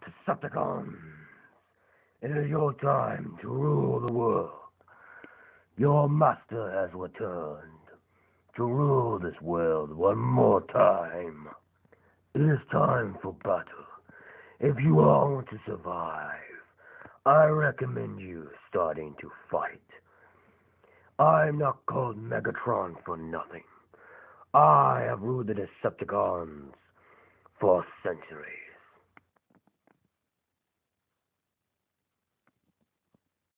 Decepticons, it is your time to rule the world. Your master has returned to rule this world one more time. It is time for battle. If you all want to survive, I recommend you starting to fight. I'm not called Megatron for nothing. I have ruled the Decepticons for centuries.